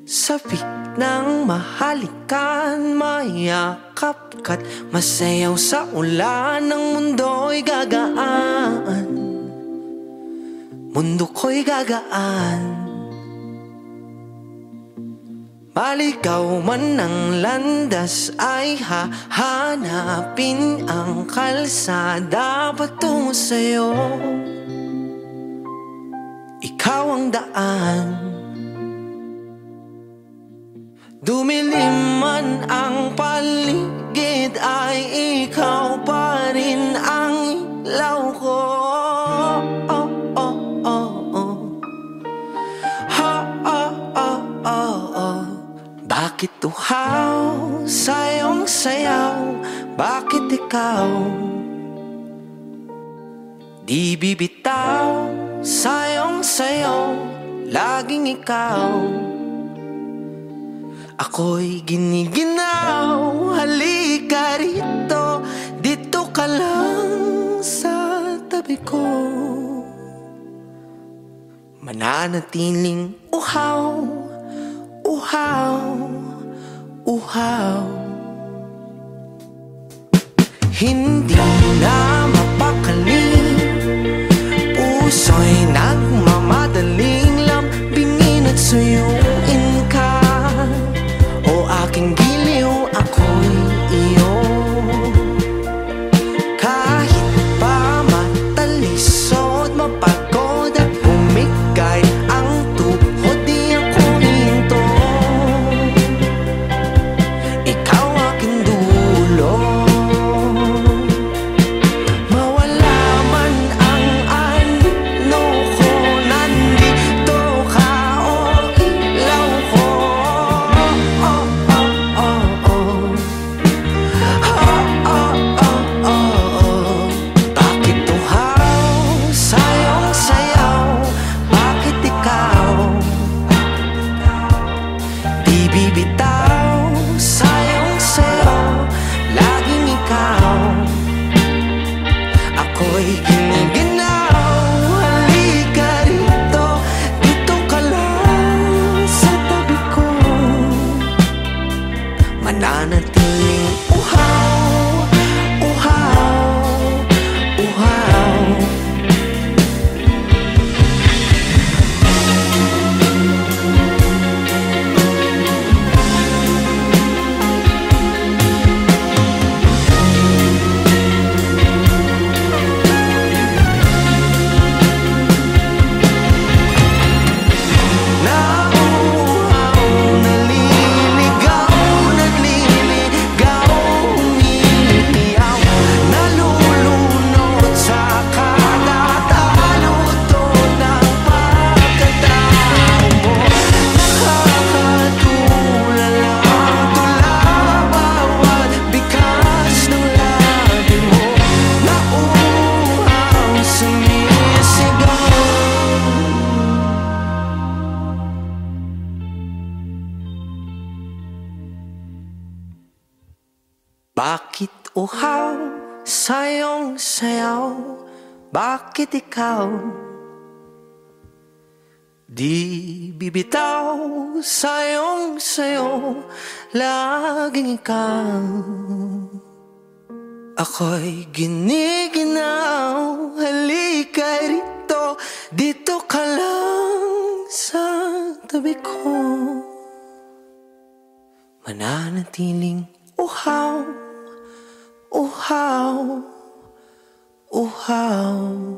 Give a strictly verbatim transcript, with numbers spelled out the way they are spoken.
Sabik ng mahalikan, mayakap ka't masayaw sa ulan. Ng mundo'y gagaan, mundo ko'y gagaan. Maligaw man ng landas ay hahanapin ang kalsada patungo sa'yo. Ikaw ang daan. Dumilim man ang paligid ay ikaw pa rin ang ilaw ko. Oh, oh, oh, oh. Ha, oh, oh, oh, oh. Bakit uhaw sa iyong sayaw? Bakit ikaw di bibitaw sa iyong sayaw? Laging ikaw. Ako'y giniginaw, halika rito, dito ka lang sa tabi ko. Mananatiling uhaw, uhaw, uhaw. Hindi na mapakali, puso'y nagmamadaling lambingin at suyuin ka. O aking giliw, ako'y iyo. Kahit pa matalisod, mapagod at bumigay ang tuhod, di ako hinto. Ikaw aking dulo. Mawala man ang ano ko, nandito ka o ilaw ko. Bibitaw sa iyong sayaw, laging ikaw. Ako'y giniginaw, halika rito, dito ka lang sa tabi ko. Mananatiling uhaw, uhaw, uhaw. Bakit uhaw sa iyong sayaw? Bakit ikaw di bibitaw sa iyong sayaw? Laging ikaw. Ako'y giniginaw, halika rito, dito ka lang sa tabi ko. Mananatiling uhaw, uhaw, uhaw.